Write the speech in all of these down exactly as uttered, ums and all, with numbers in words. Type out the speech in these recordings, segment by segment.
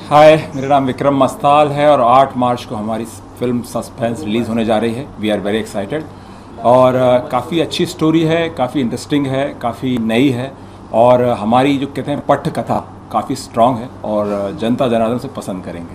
हाय, मेरा नाम विक्रम मस्ताल है और आठ मार्च को हमारी फिल्म सस्पेंस रिलीज़ होने जा रही है। वी आर वेरी एक्साइटेड और uh, काफ़ी अच्छी स्टोरी है, काफ़ी इंटरेस्टिंग है, काफ़ी नई है और uh, हमारी जो कहते हैं पट कथा काफ़ी स्ट्रॉन्ग है और uh, जनता जनार्दन से पसंद करेंगे।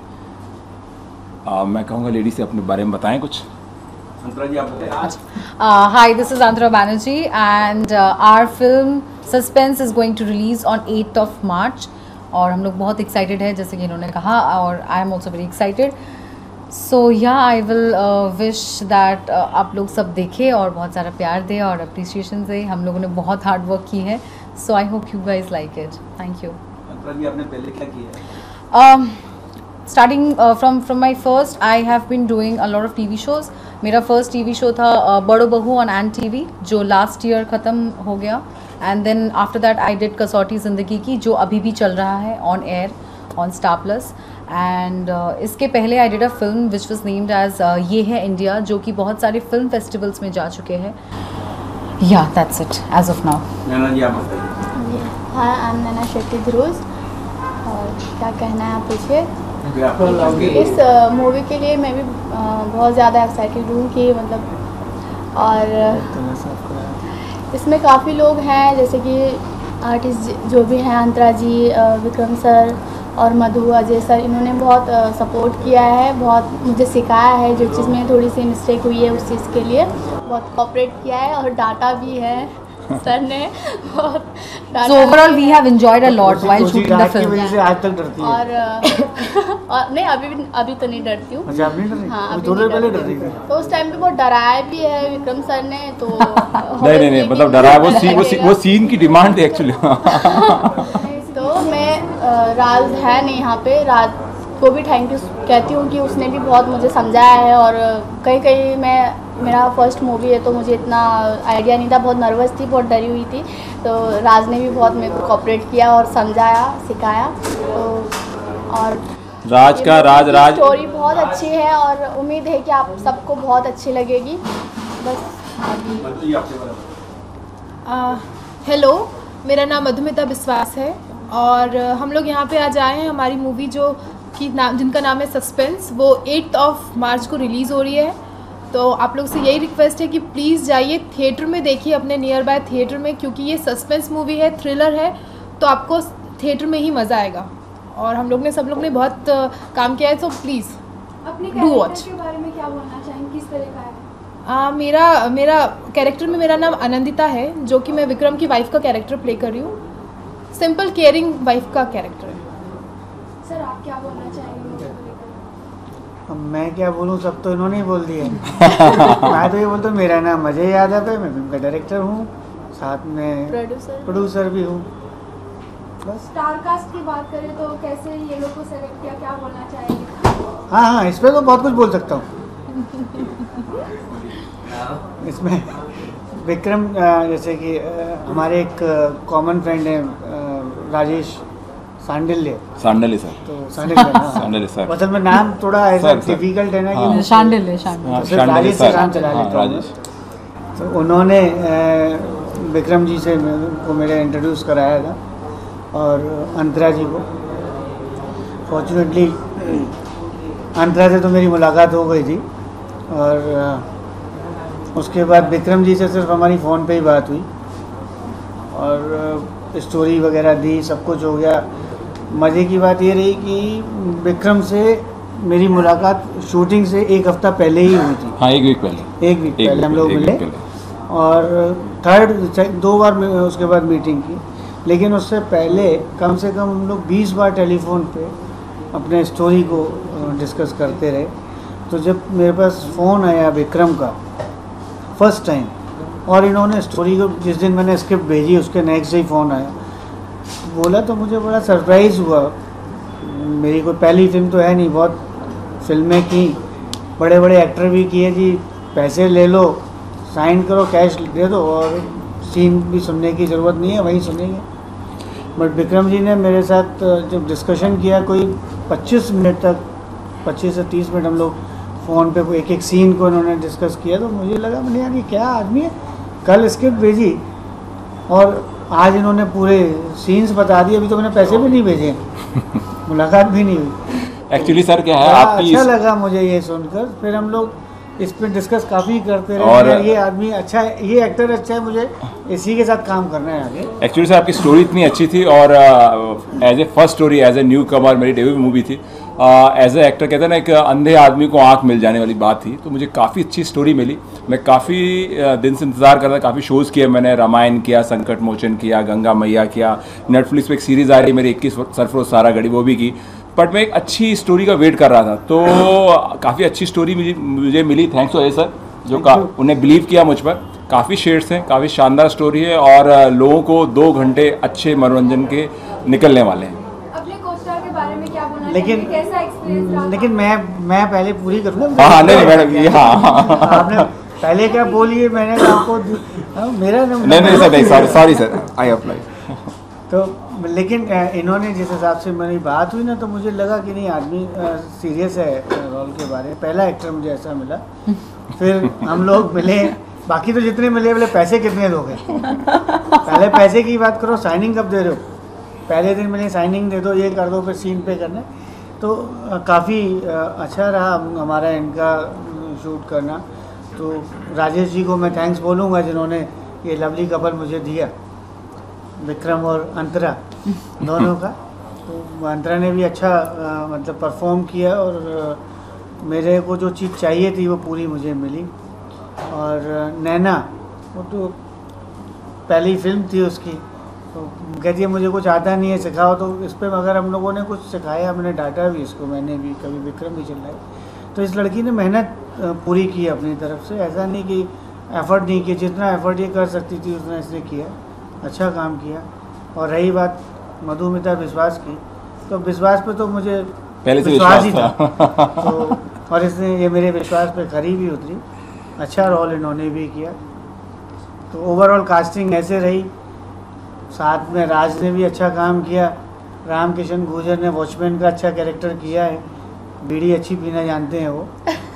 uh, मैं कहूँगा लेडी से अपने बारे में बताएं कुछ। अंतरा जी, आप बताएं। Hi, this is Antara Banerjee and our film Suspense is going to release on eighth of March और हम लोग बहुत एक्साइटेड है, जैसे कि इन्होंने कहा, और I am also very excited. So yeah I will wish that आप लोग सब देखें और बहुत सारा प्यार दें और अप्रिसिएशन दें। हम लोगों ने बहुत हार्ड वर्क की है, so I hope you guys like it. Thank you. Antara ji, आपने पहले क्या किया है? Starting from from my first I have been doing a lot of T V shows. मेरा फर्स्ट टी वी शो था uh, Bado Bahu on N T V, जो last year ख़त्म हो गया। And then after that I did Kasauti Zindagi Ki, जो अभी भी चल रहा है on air on Star Plus. And इसके पहले I did a film which was named as Yeh Hai India, जो कि बहुत सारे फिल्म फेस्टिवल्स में जा चुके हैं। Yeah that's it as of now. Naina ji, आप बताइए। Hi, I am Naina Shetty Dhruj. और क्या कहना है आप पूछिए। इस मूवी uh, के लिए मैं भी uh, बहुत ज़्यादा एक्साइटेड हूँ कि मतलब, और इसमें काफ़ी लोग हैं, जैसे कि आर्टिस्ट जो भी हैं, अंतरा जी, विक्रम सर और मधु, अजय सर, इन्होंने बहुत सपोर्ट किया है, बहुत मुझे सिखाया है। जो चीज़ में थोड़ी सी मिस्टेक हुई है उस चीज़ के लिए बहुत कोऑपरेट किया है और डांटा भी है सर ने बहुत। So overall we have enjoyed a lot while shooting the film. आज तक डरती है? और, और नहीं, अभी भी अभी तो नहीं डरती हूँ। अच्छा, अभी नहीं डरती? हाँ, अभी थोड़ी नहीं पहले डरती। डरती थी। तो उस टाइम पे बहुत डराया भी है विक्रम सर ने, तो नहीं नहीं नहीं, मतलब डराया, वो सी, वो, सी, वो सीन की डिमांड थी एक्चुअली। तो मैं राज है नहीं यहाँ पे, राज को भी थैंक यू कहती हूँ कि उसने भी बहुत मुझे समझाया है। और कहीं कहीं मैं, मेरा फर्स्ट मूवी है तो मुझे इतना आइडिया नहीं था, बहुत नर्वस थी, बहुत डरी हुई थी। तो राज ने भी बहुत मेरे को कोऑपरेट किया और समझाया, सिखाया। तो और राज का राज राज स्टोरी बहुत अच्छी है और उम्मीद है कि आप सबको बहुत अच्छी लगेगी। बस हेलो, मेरा नाम मधुमिता विश्वास है और हम लोग यहाँ पे आज आए हैं। हमारी मूवी जो कि नाम जिनका नाम है सस्पेंस, वो एट्थ ऑफ मार्च को रिलीज़ हो रही है। तो आप लोग से यही रिक्वेस्ट है कि प्लीज़ जाइए थिएटर में, देखिए अपने नियर बाय थिएटर में, क्योंकि ये सस्पेंस मूवी है, थ्रिलर है, तो आपको थिएटर में ही मज़ा आएगा। और हम लोग ने सब लोग ने बहुत काम किया है, तो प्लीज़ डू वॉच। के बारे में क्या बोलना चाहेंगे, किस तरह का है? आ, मेरा मेरा कैरेक्टर में मेरा नाम आनंदिता है, जो कि मैं विक्रम की वाइफ का कैरेक्टर प्ले कर रही हूँ। सिंपल केयरिंग वाइफ का कैरेक्टर है। सर, आप क्या बोलना चाहेंगे? अब मैं क्या बोलूँ, सब तो इन्होंने ही बोल दिया। मैं तो ये बोलता हूँ, मेरा नाम अजय यादव है, मैं फिल्म का डायरेक्टर हूँ, साथ में प्रोड्यूसर प्रोड्यूसर भी हूँ। बस। स्टार कास्ट की बात करें तो कैसे ये लोग को सेलेक्ट किया, क्या बोलना चाहेंगे? हाँ हाँ, इस पर तो बहुत कुछ बोल सकता हूँ। इसमें विक्रम, जैसे कि हमारे एक कॉमन फ्रेंड है राजेश सांडिल्य सांडल्य सर। तो सांडिल्य सांडल्य सर, असल में नाम थोड़ा ऐसा डिफिकल्ट है ना कि शांडिल्य शांडिल्य राजेश से काम चला लेता हूँ। तो उन्होंने विक्रम जी से को मेरे इंट्रोड्यूस कराया था और अंतरा जी को। फॉर्चुनेटली अंतरा से तो मेरी मुलाकात हो गई थी और उसके बाद विक्रम जी से सिर्फ हमारी फ़ोन पे ही बात हुई और स्टोरी वगैरह दी, सब कुछ हो गया। मज़े की बात ये रही कि विक्रम से मेरी मुलाकात शूटिंग से एक हफ़्ता पहले ही हुई थी। हाँ, एक वीक पहले एक वीक पहले हम लोग मिले और थर्ड दो बार उसके बाद मीटिंग की। लेकिन उससे पहले कम से कम हम लोग बीस बार टेलीफोन पे अपने स्टोरी को डिस्कस करते रहे। तो जब मेरे पास फ़ोन आया विक्रम का फर्स्ट टाइम, और इन्होंने स्टोरी को, जिस दिन मैंने स्क्रिप्ट भेजी उसके नेक्स्ट डे ही फ़ोन आया, बोला, तो मुझे बड़ा सरप्राइज़ हुआ। मेरी कोई पहली फिल्म तो है नहीं, बहुत फिल्में की, बड़े बड़े एक्टर भी किए जी, पैसे ले लो, साइन करो, कैश दे दो और सीन भी सुनने की ज़रूरत नहीं है, वहीं सुनेंगे। बट विक्रम जी ने मेरे साथ जब डिस्कशन किया, कोई पच्चीस मिनट तक, पच्चीस से तीस मिनट हम लोग फ़ोन पे एक एक सीन को इन्होंने डिस्कस किया। तो मुझे लगा, मैंने यार ये क्या आदमी है, कल स्क्रिप्ट भेजी और आज इन्होंने पूरे सीन्स बता दिए, अभी तो मैंने पैसे भी नहीं भेजे। मुलाकात भी नहीं हुई। एक्चुअली सर क्या है बड़ा आपकी अच्छा लगा मुझे ये सुनकर, फिर हम लोग इस पे डिस्कस काफ़ी करते रहे और और ये आदमी अच्छा है, ये एक्टर अच्छा है, मुझे इसी के साथ काम करना है आगे। एक्चुअली सर आपकी स्टोरी इतनी अच्छी थी और as a first story, as a newcomer मेरी डेब्यू मूवी थी, एज ए एक्टर कहते हैं ना एक अंधे आदमी को आंख मिल जाने वाली बात थी, तो मुझे काफ़ी अच्छी स्टोरी मिली। मैं काफ़ी दिन से इंतज़ार कर रहा था, काफ़ी शोज़ किए मैंने, रामायण किया, संकट मोचन किया, गंगा मैया किया, नेटफ्लिक्स पे एक सीरीज़ आ रही मेरी इक्कीस सरफरोश सारा गढ़ी, वो भी की, बट मैं एक अच्छी स्टोरी का वेट कर रहा था, तो काफ़ी अच्छी स्टोरी मुझे मुझे मिली। थैंक्स टू अजय सर जो का उन्हें बिलीव किया मुझ पर। काफ़ी शेड्स हैं, काफ़ी शानदार स्टोरी है और लोगों को दो घंटे अच्छे मनोरंजन के निकलने वाले हैं। अपने कोस्टार के बारे में क्या बोलना लेकिन चाहिए? कैसा एक्सपीरियंस रहा? लेकिन मैं मैं पहले पूरी करूँगा। हाँ नहीं मैडम ये हाँ आपने पहले क्या बोलिए, मैंने आपको हाँ, मेरा नहीं नहीं सर नहीं sorry sorry sir I apply. तो लेकिन इन्होंने जिस हिसाब से मेरी बात हुई ना, तो मुझे लगा कि नहीं आदमी सीरियस है रोल के बारे में। पहला एक्टर मुझे ऐसा मिला। फिर हम लोग मिले, बाकी तो जितने मिले बोले पैसे कितने दोगे, पहले पैसे की बात करो, साइनिंग कब दे रहे हो, पहले दिन मिले साइनिंग दे दो, ये कर दो, फिर सीन पे करना। तो काफ़ी अच्छा रहा हमारा इनका शूट करना। तो राजेश जी को मैं थैंक्स बोलूँगा जिन्होंने ये लवली कपल मुझे दिया, विक्रम और अंतरा दोनों का। तो अंतरा ने भी अच्छा आ, मतलब परफॉर्म किया और आ, मेरे को जो चीज़ चाहिए थी वो पूरी मुझे मिली। और नैना वो तो पहली फिल्म थी उसकी, तो कहती है मुझे कुछ आता नहीं है, सिखाओ। तो इस पर अगर हम लोगों ने कुछ सिखाया, मैंने डांटा भी इसको, मैंने भी, कभी विक्रम भी चिल्लाए। तो इस लड़की ने मेहनत पूरी की अपनी तरफ से, ऐसा नहीं कि एफ़र्ट नहीं किया, जितना एफ़र्ट ये कर सकती थी उतना इसने किया, अच्छा काम किया। और रही बात मधुमिता विश्वास की, तो विश्वास पे तो मुझे पहले से विश्वास विश्वास ही था, था। तो और इसने ये मेरे विश्वास पे खरी भी उतरी, अच्छा रोल इन्होंने भी किया। तो ओवरऑल कास्टिंग ऐसे रही। साथ में राज ने भी अच्छा काम किया, राम किशन गुर्जर ने वॉचमैन का अच्छा कैरेक्टर किया है, बीड़ी अच्छी पीना जानते हैं वो।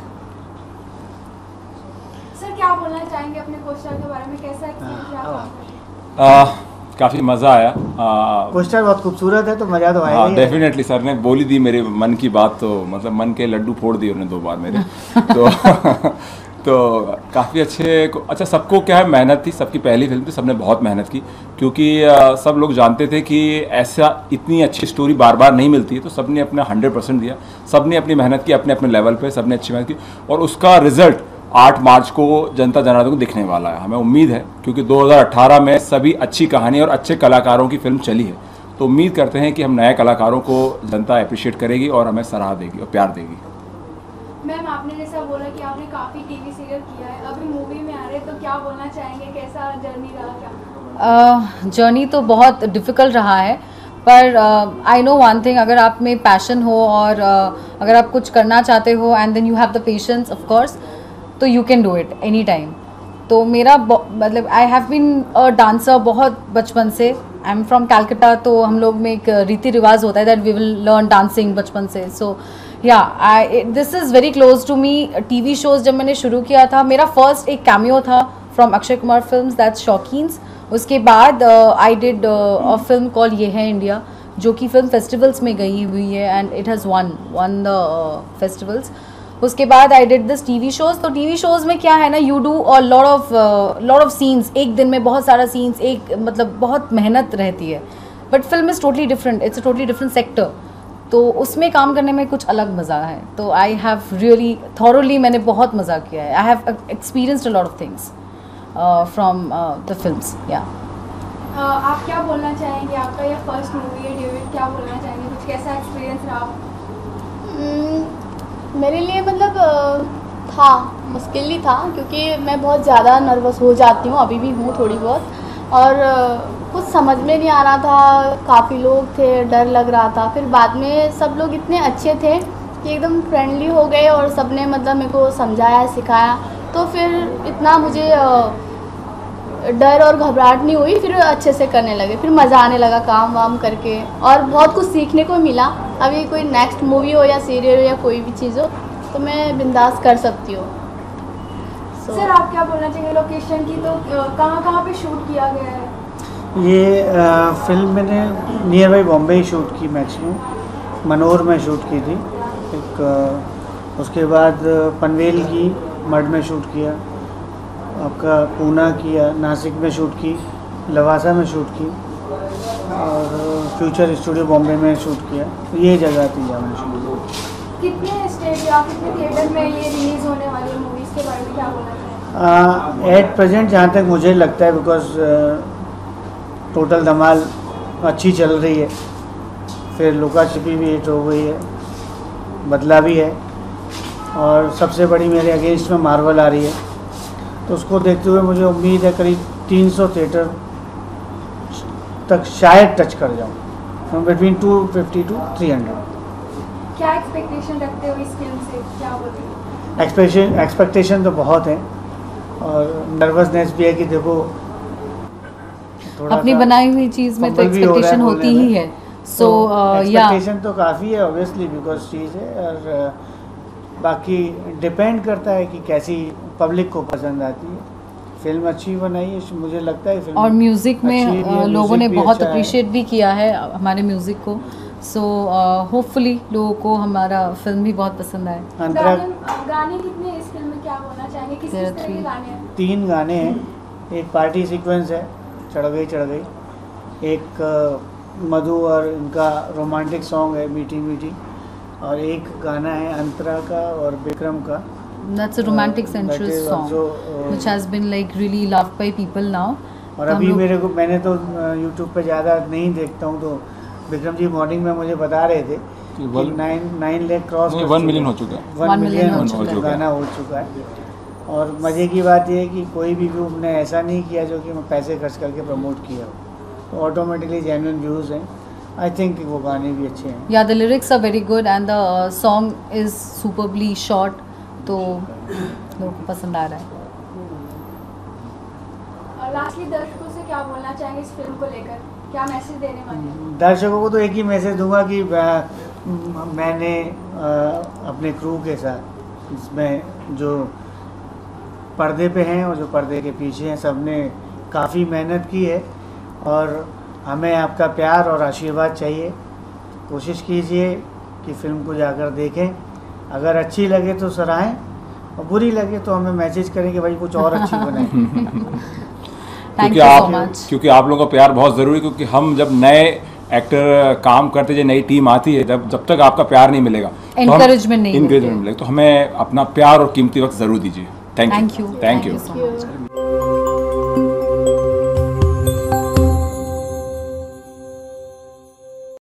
सर क्या बोलना चाहेंगे अपने कोस्टार के बारे में? कैसा एक्सपीरियंस रहा? काफ़ी मज़ा आया। कोस्टार बहुत खूबसूरत है, तो मज़ा तो आएगा हाँ ही। डेफिनेटली सर ने बोली दी मेरे मन की बात, तो मतलब मन के लड्डू फोड़ दिए उन्होंने दो बार मेरे तो तो काफ़ी अच्छे। अच्छा सबको क्या है, मेहनत थी, सबकी पहली फिल्म थी, सबने बहुत मेहनत की, क्योंकि आ, सब लोग जानते थे कि ऐसा इतनी अच्छी स्टोरी बार बार नहीं मिलती है, तो सबने अपना हंड्रेड परसेंट दिया, सबने अपनी मेहनत की अपने अपने लेवल पे, सबने अच्छी मेहनत की और उसका रिजल्ट आठ मार्च को जनता जनार्दन को दिखने वाला है। हमें उम्मीद है क्योंकि दो हज़ार अठारह में सभी अच्छी कहानी और अच्छे कलाकारों की फिल्म चली है, तो उम्मीद करते हैं कि हम नए कलाकारों को जनता अप्रिशिएट करेगी और हमें सराह देगी और प्यार देगी। मैम आपने जैसा बोला कि आपने काफ़ी टीवी सीरियल किया है, अभी मूवी में आ रहे, तो क्या बोलना चाहेंगे? कैसा जर्नी रहा? क्या जर्नी uh, तो बहुत डिफ़िकल्ट रहा है, पर आई नो वन थिंग, अगर आप में पैशन हो और uh, अगर आप कुछ करना चाहते हो and then you have the patience of course, तो you can do it any time. तो मेरा मतलब I have been a dancer बहुत बचपन से, आई एम फ्रॉम कैलकाटा, तो हम लोग में एक रीति रिवाज होता है that we will learn dancing बचपन से। So yeah I this is very close to me. TV shows जब मैंने शुरू किया था, मेरा फर्स्ट एक कैमियो था from Akshay Kumar films, that's Shaukeens. उसके बाद I did a film call Yeh Hai India, जो कि फिल्म फेस्टिवल्स में गई हुई है and it has won won the festivals. उसके बाद I did this TV shows. तो टीवी शोज़ में क्या है ना, you do a lot of lot of scenes, एक दिन में बहुत सारा सीन्स, एक मतलब बहुत मेहनत रहती है। But film is totally different, it's a totally different sector, तो उसमें काम करने में कुछ अलग मज़ा है। तो आई हैव रियली थॉरोली मैंने बहुत मज़ा किया है। I have experienced a lot of things from the films. या आप क्या बोलना चाहेंगे? आपका ये फर्स्ट मूवी है, डेब्यू, क्या बोलना चाहेंगे? कुछ कैसा एक्सपीरियंस रहा? मेरे लिए मतलब था, मुश्किल ही था, क्योंकि मैं बहुत ज़्यादा नर्वस हो जाती हूँ, अभी भी हूँ थोड़ी बहुत, और कुछ समझ में नहीं आ रहा था, काफ़ी लोग थे, डर लग रहा था। फिर बाद में सब लोग इतने अच्छे थे कि एकदम फ्रेंडली हो गए और सब ने मतलब मेरे को समझाया सिखाया, तो फिर इतना मुझे डर और घबराहट नहीं हुई, फिर अच्छे से करने लगे, फिर मज़ा आने लगा काम वाम करके, और बहुत कुछ सीखने को मिला। अभी कोई नेक्स्ट मूवी हो या सीरियल हो या कोई भी चीज़ हो, तो मैं बिंदास कर सकती हूँ। so, सर आप क्या बोलना चाहिए लोकेशन की? तो कहाँ कहाँ पे शूट किया गया है? ये आ, फिल्म मैंने नियर बाई बॉम्बे ही शूट की मैक्सिमम, मनोर में शूट की थी, एक अ, उसके बाद पनवेल की मड में शूट किया, आपका पूना किया, नासिक में शूट की, लवासा में शूट की और फ्यूचर स्टूडियो बॉम्बे में शूट किया। तो ये जगह थी जहाँ मैंने शूट किया। कितने स्टेज या कितने थिएटर में ये रिलीज होने वाली मूवीज के बारे में क्या बोलना चाहिए? एट प्रेजेंट जहाँ तक मुझे लगता है, बिकॉज टोटल धमाल अच्छी चल रही है, फिर लुका छिपी भी हिट हो गई है, बदला भी है, और सबसे बड़ी मेरे अगेंस्ट में मार्वल आ रही है। तो उसको देखते हुए मुझे उम्मीद है करीब तीन सौ थिएटर तक शायद टच कर जाऊँ, between two fifty two three hundred. क्या एक्सपेक्टेशन रखते हो इस फिल्म से, क्या बोलते एक्सपेक्टेशन एक्सपेक्टेशन तो बहुत है और नर्वसनेस भी है कि देखो अपनी बनाई हुई चीज़ में तो एक्सपेक्टेशन होती ही है। सो या एक्सपेक्टेशन तो काफ़ी है ऑब्वियसली, बिकॉज चीज़ है, और uh, बाकी डिपेंड करता है कि कैसी पब्लिक को पसंद आती है। फिल्म अच्छी बनाई है, मुझे लगता है फिल्म और म्यूज़िक में uh, लोगों ने बहुत अच्छा अप्रिशिएट भी किया है हमारे म्यूज़िक को। सो होपफुली लोगों को हमारा फिल्म भी बहुत पसंद आए। हैं? गाने गाने कितने इस फिल्म में, क्या बोलना चाहेंगे, किस किस तरह के गाने हैं? तीन गाने हैं, एक पार्टी सीक्वेंस है चढ़ गई चढ़ गई, एक uh, मधु और इनका रोमांटिक सॉन्ग है मीठी मीठी, और एक गाना है अंतरा का और विक्रम का। That's a romantic sensual that is song also, uh, which has been like really loved by people now. और अभी मेरे को मैंने तो यूट्यूब पे ज़्यादा नहीं देखता हूँ, तो विक्रम जी मॉर्निंग में मुझे बता रहे थे कि nine nine lakh cross one million हो चुका है, वन मिलियन हो हो चुका चुका गाना हो चुका है। और मज़े की बात यह है कि कोई भी व्यू ने ऐसा नहीं किया जो कि मैं पैसे खर्च करके प्रमोट किया हो, तो ऑटोमेटिकली जेन्युइन व्यूज़ हैं। आई थिंक वो गाने भी अच्छे हैं। Yeah, the lyrics are very good and the uh, song is superbly short, तो लोगों को पसंद आ रहा है। और लास्टली दर्शकों से क्या बोलना चाहेंगे इस फिल्म को लेकर, क्या मैसेज देने वाले हैं? दर्शकों को तो एक ही मैसेज दूंगा कि मैंने अपने क्रू के साथ, इसमें जो पर्दे पे हैं और जो पर्दे के पीछे हैं, सब ने काफ़ी मेहनत की है और हमें आपका प्यार और आशीर्वाद चाहिए। कोशिश कीजिए कि फिल्म को जाकर देखें, अगर अच्छी लगे तो सराहें और बुरी लगे तो हमें मैसेज करें कि भाई कुछ और अच्छी बनाएं। क्योंकि आप क्योंकि आप लोगों का प्यार बहुत ज़रूरी है, क्योंकि हम जब नए एक्टर काम करते हैं, नई टीम आती है, जब जब तक आपका प्यार नहीं मिलेगा, एनकरेजमेंट नहीं एनकरेजमेंट मिलेगा, तो हमें अपना प्यार और कीमती वक्त ज़रूर दीजिए। Thank you, thank you, thank you.